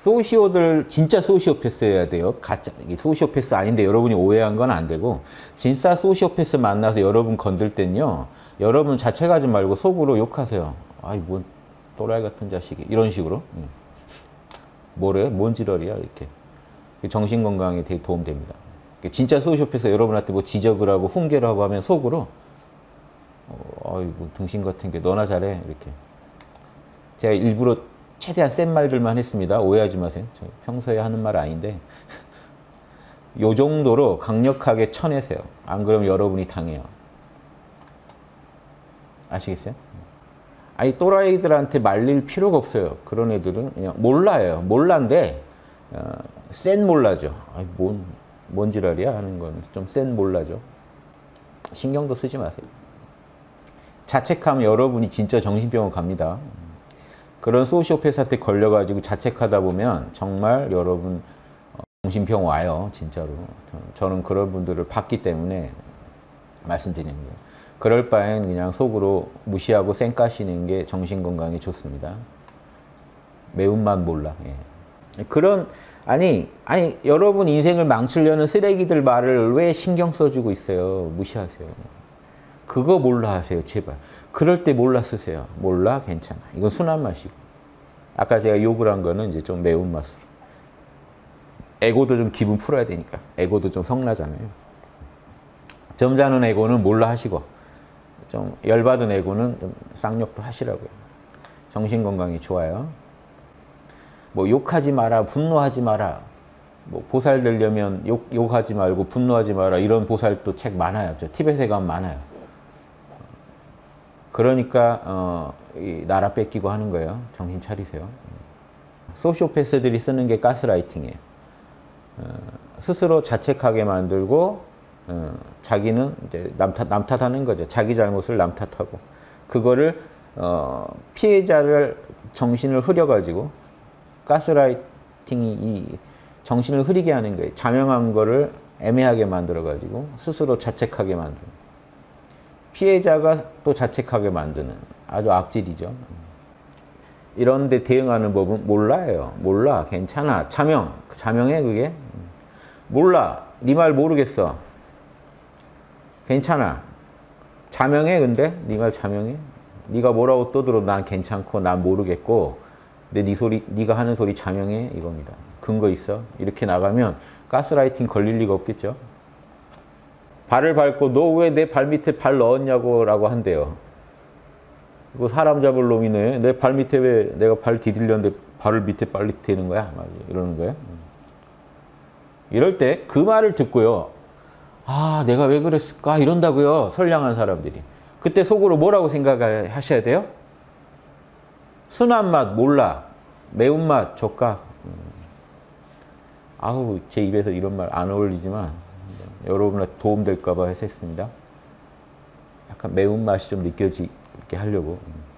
소시오들 진짜 소시오패스여야 돼요. 가짜 소시오패스 아닌데 여러분이 오해한 건 안 되고 진짜 소시오패스 만나서 여러분 건들 땐요. 여러분 자책 하지 말고 속으로 욕하세요. 아이 뭔 또라이 같은 자식이 이런 식으로. 뭐래? 뭔 지랄이야 이렇게. 정신 건강에 되게 도움됩니다. 진짜 소시오패스 여러분한테 뭐 지적을 하고 훈계를 하고 하면 속으로 아이고 등신 같은 게 너나 잘해 이렇게. 제가 일부러 최대한 센 말들만 했습니다. 오해하지 마세요. 저 평소에 하는 말 아닌데 요 정도로 강력하게 쳐내세요. 안 그러면 여러분이 당해요. 아시겠어요? 아니 또라이들한테 말릴 필요가 없어요. 그런 애들은 그냥 몰라요. 몰라인데 센 몰라죠. 아니 뭔 지랄이야 하는 건 좀 센 몰라죠. 신경도 쓰지 마세요. 자책하면 여러분이 진짜 정신병원 갑니다. 그런 소시오패스한테 걸려가지고 자책하다 보면 정말 여러분 정신병 와요. 진짜로. 저는 그런 분들을 봤기 때문에 말씀드리는 거예요. 그럴 바엔 그냥 속으로 무시하고 쌩 까시는 게 정신건강에 좋습니다. 매운맛 몰라. 예. 아니 여러분 인생을 망치려는 쓰레기들 말을 왜 신경 써주고 있어요. 무시하세요. 그거 몰라 하세요. 제발. 그럴 때 몰라 쓰세요. 몰라? 괜찮아. 이건 순한 맛이고. 아까 제가 욕을 한 거는 이제 좀 매운맛으로. 에고도 좀 기분 풀어야 되니까. 에고도 좀 성나잖아요. 점잖은 에고는 몰라 하시고 좀 열받은 에고는 좀 쌍욕도 하시라고요. 정신건강이 좋아요. 뭐 욕하지 마라, 분노하지 마라. 뭐 보살 되려면 욕하지 말고 분노하지 마라. 이런 보살도 책 많아요. 저 티벳에 가면 많아요. 그러니까 이 나라 뺏기고 하는 거예요. 정신 차리세요. 소시오패스들이 쓰는 게 가스라이팅이에요. 스스로 자책하게 만들고 자기는 이제 남 탓하는 거죠. 자기 잘못을 남 탓하고 그거를 피해자를 정신을 흐려가지고 가스라이팅이 이 정신을 흐리게 하는 거예요. 자명한 거를 애매하게 만들어가지고 스스로 자책하게 만드는. 피해자가 또 자책하게 만드는 아주 악질이죠. 이런 데 대응하는 법은 몰라요. 몰라. 괜찮아. 자명해 그게. 몰라. 네 말 모르겠어. 괜찮아. 자명해 근데? 네 말 자명해? 네가 뭐라고 떠들어도 난 괜찮고 난 모르겠고 근데 네가 하는 소리 자명해? 이겁니다. 근거 있어? 이렇게 나가면 가스라이팅 걸릴 리가 없겠죠. 발을 밟고 너 왜 내 발 밑에 발 넣었냐고 라고 한대요. 이거 사람 잡을 놈이네. 내 발 밑에 왜 내가 발 디딜렸는데 발을 밑에 빨리 대는 거야? 이러는 거예요. 이럴 때 그 말을 듣고요. 아 내가 왜 그랬을까? 이런다고요. 선량한 사람들이. 그때 속으로 뭐라고 생각을 하셔야 돼요? 순한 맛 몰라. 매운맛 족가. 아우 제 입에서 이런 말 안 어울리지만 여러분한테 도움될까 봐 해서 했습니다. 약간 매운맛이 좀 느껴지게 하려고.